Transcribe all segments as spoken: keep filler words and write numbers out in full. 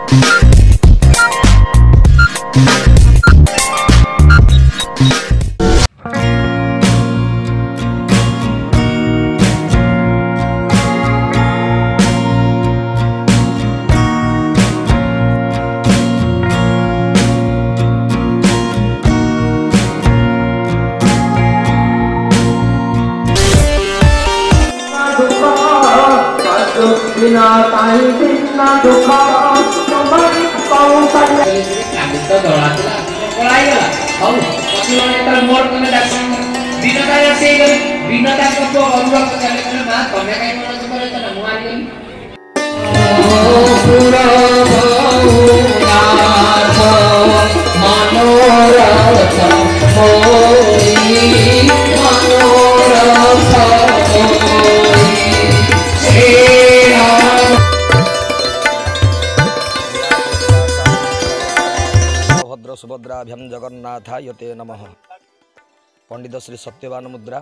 बिना ताई बिना दुख तुम्हारी कौशल काली तो डोला पलाई गला हौ कति माने त मोर कने डाक्सन बिना ताई से गली बिना ताई को तो अरुवा को चले कने मा तमे काई मन करे त न मुआरी गली पुरा भौनाथ मनोरथ मोरी मनोरथ सुभद्राभ्याम जगन्नाथाय ते नमः। पंडित श्री सत्यवान मुद्रा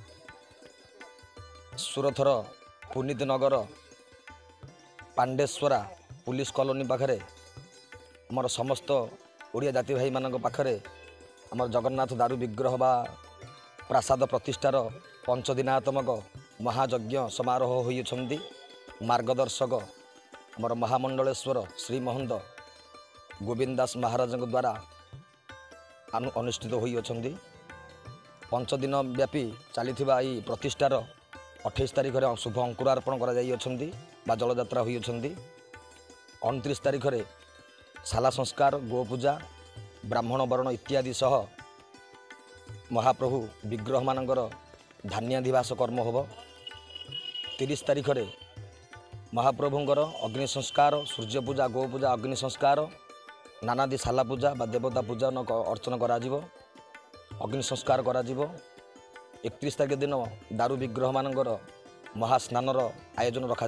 सुरथर पुनीत नगर पांडेश्वरा पुलिस कॉलोनी पाखरे आमर समस्त ओडिया जाति भाई मान पाखरे आमर जगन्नाथ दारू विग्रह बा प्रासाद प्रतिष्ठार पंचदिनात्मक महायज्ञ समारोह होइछन्ति। मार्गदर्शक आमर महामंडलेश्वर श्री महंत गोविंद दास महाराज द्वारा अनुष्ठित होइछन्ति। पंच दिन व्यापी चली प्रतिष्ठार अठाईस तारीख में शुभ अंकुरार्पण कर जलयात्रा होइछन्ति। उनतीस तारीख में शाला संस्कार गोपूजा ब्राह्मण वर्ण इत्यादि सह महाप्रभु विग्रह मानकर धान्याधिवास कर्म होब। तीस तारीख में महाप्रभुंर अग्नि संस्कार सूर्य पूजा गोपूजा अग्नि संस्कार नानादि शाला पूजा बा देवता पूजा अर्चन करा अग्नि संस्कार करा। एकतीस तारीख दिन दारू विग्रह मानकर महास्नानर आयोजन रखा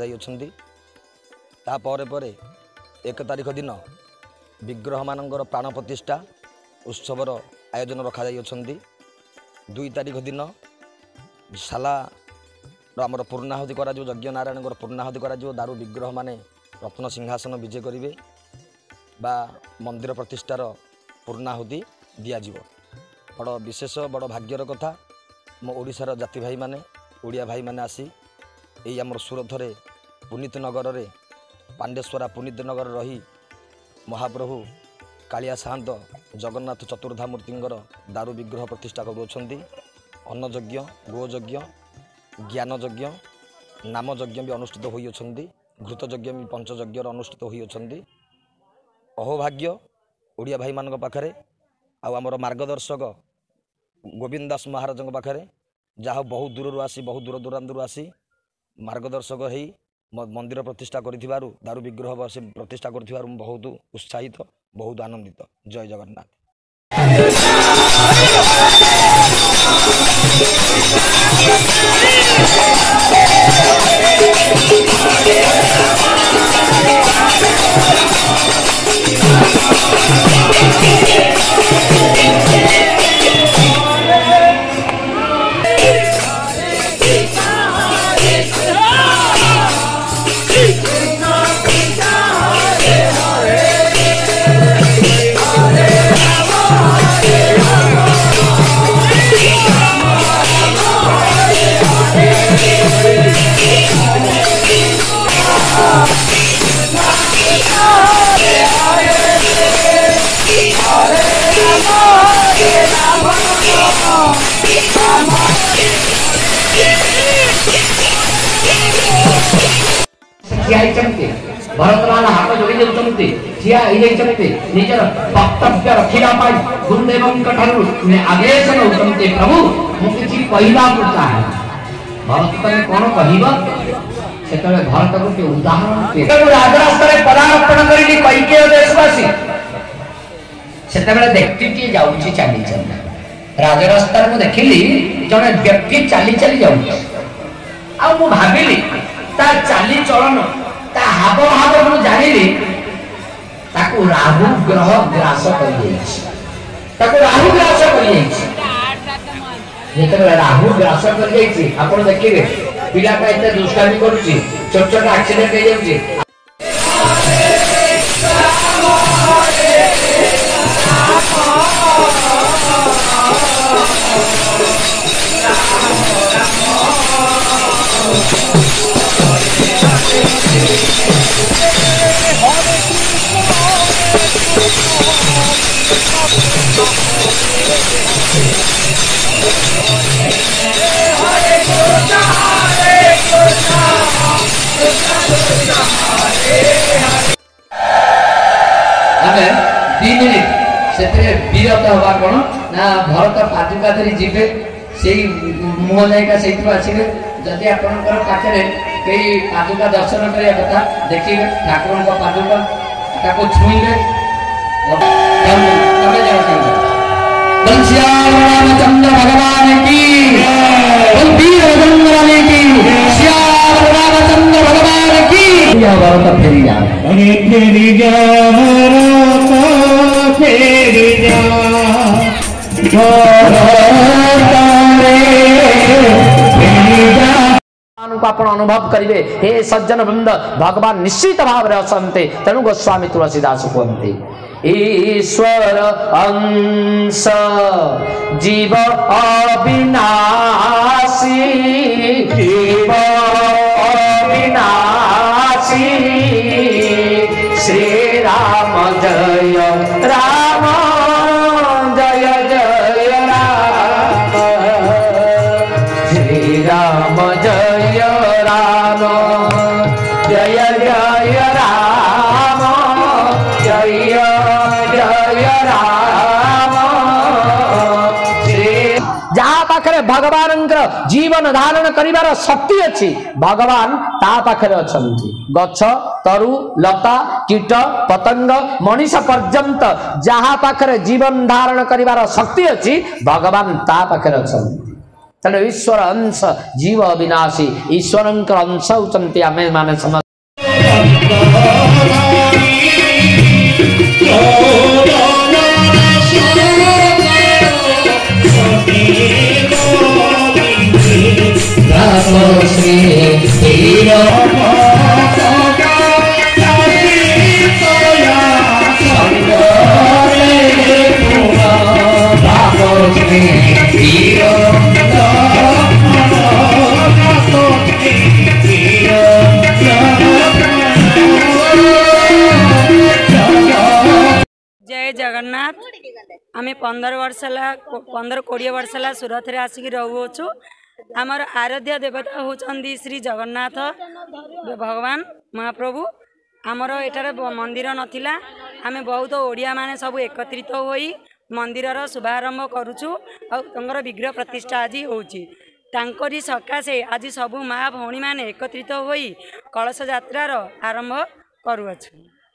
तापर पर एक तारीख दिन विग्रह मानकर प्राण प्रतिष्ठा उत्सवर आयोजन रखा। दुई तारीख दिन शाला आमर पूर्णाहुति करा यज्ञ नारायण पूर्णाहुति करा। दारू विग्रह माने रत्न सिंहासन विजय करेंगे बा मंदिर प्रतिष्ठार पूर्णाहुति दिज्व। बड़ विशेष बड़ भाग्यर कथा मो ओडिशार जाति भाई माने ओडिया भाई माने आसी यही आमर सुरथरे पुनीत नगर रे पांडेश्वरा पुनीत नगर रही महाप्रभु कालिया साहंत जगन्नाथ चतुर्धामूर्तिंगर दारू विग्रह प्रतिष्ठा करुछन्ति। अन्नयज्ञ गोयज्ञ ज्ञान यज्ञ नाम यज्ञ भी अनुष्ठित होइछन्ति। घृत यज्ञ भी पंचयज्ञ अनुष्ठित होइछन्ति। अहोभाग्य ओडिया भाई मान पाखरे आमर मार्गदर्शक गोविंद दास महाराज पाखरे जहाँ बहुत दूर आसी बहुत दूर दूरांतर आसी मार्गदर्शक है मंदिर प्रतिष्ठा करिथिबारु दारू विग्रह से प्रतिष्ठा करिथिबारु बहुत उत्साहित बहुत आनंदित। जय जगन्नाथ। भरतलाल हाथ जोड़ी देउछन्ति ठिया हिजैछन्ति निजर वक्तव्य रखिला पाई गुरुदेवଙ୍କ ठाରୁ आदेश नउछन्ति प्रभु मु किछि पहिला को चाहे भरत तने कोन कहिबा सेतले भरत को के उदाहरण के राजरास्तारे पदार्पण करिली कैकेय देशवासी सेतबेले देखति कि जाउछि चाली चाली राजरास्तार को देखिली जने व्यक्ति चाली चाली जाउछि आ मु भाबिली ता चाली चलन ता हाव भाव मु जानिली ताकू राहु ग्रह ग्रास कर देछि ताकू राहु ग्रास कर देछि जेतबेले राहु ग्रास कर देछि आपण देखिबे पिला का एते दुष्टामी करूछि छोट छोट एक्सीडेंट हे जाउछि। दुई मिनिट से विरत हवा कौन ना भरत पादुका धरी जीवे से मुह जाइका से आसवे जदि आपंकर पाखे कई पादुका दर्शन करने कथा देखिए ठाकुर पादुका ताको छुईबे रामचंद्र भगवान की वीर बजरंगबली की श्याम रामचंद्र भगवान की भरत फेरी जा फेरी जा भरत फेरी जा को आप अनुभव करेंगे हे सज्जन वृंद भगवान निश्चित भाव में असंते तेणु गोस्वामी तुलसीदास कहते ईश्वर अंश जीव अविनाशी जीव अविनाशी श्री राम जय राम जय जय राम श्री राम जय राम जय जय राम जय जय राम जहाँ पाखे भगवान जीवन धारण करिवार शक्ति अच्छी भगवान ता पाखे अछंती गछ तरु लता कीट पतंग मनीष पर्यंत जहाँ पाखे जीवन धारण करिवार शक्ति अच्छी भगवान ता पाखे अछंती तेणु ईश्वर अंश जीव अविनाशी ईश्वर अंश होती आम माने समझ जय जगन्नाथ आम पंदर वर्ष पंदर कोड़े वर्ष है सूरत रे आसिक रोचु आमर आराध्य देवता होती श्री जगन्नाथ भगवान महाप्रभु आमर एठार मंदिर नथिला आम बहुत ओडिया माने सब एकत्रित होई मंदिरर शुभारंभ करुचु और विग्रह प्रतिष्ठा आज होची तांकरी सकाशे आज सब माँ भौणी माने एकत्रित होई कलश यात्रार आरंभ करुअछु।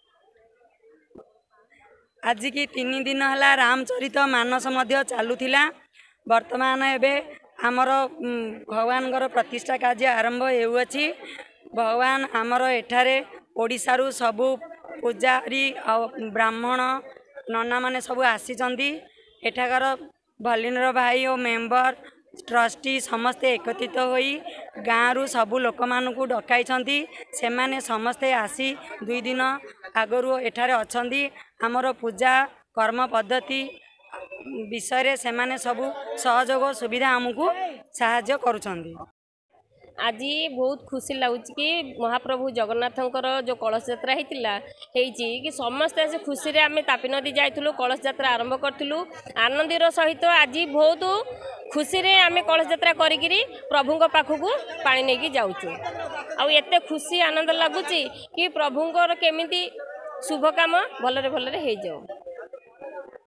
आज की तीन दिन है रामचरित मानस मध्य चलुला वर्तमान एवं आमर भगवान प्रतिष्ठा कार्य आरंभ होउछि। भगवान आमर एठारे ओडिशारू सबु पूजारी ब्राह्मण नना माने सबु आसीचंदी एठाकार भलिनर भाई और मेंबर ट्रस्टी समस्ते एकत्रित होई गाँव सबू लोक मानू डकाई से माने समस्ते आसी दुई दिन आगरू एठारे अछंदी आमर पूजा कर्म पद्धति विषय से माने सबू सहयोग सुविधा आमको साहाय्य करुछंदी। आज बहुत खुशी लगुच कि महाप्रभु जगन्नाथंकर जो कलश यात्रा होता कि समस्ते आज खुशी रे आम तापी नदी जाइलु कलश यात्रा आरंभ करूँ आनंदर सहित आज बहुत खुशी रे आम कलश यात्रा करी प्रभु पाखक पानी नहीं जाऊँ आते खुशी आनंद लगुच कि प्रभुंर केमिति शुभ काम भलरे भलरे हो जाओ।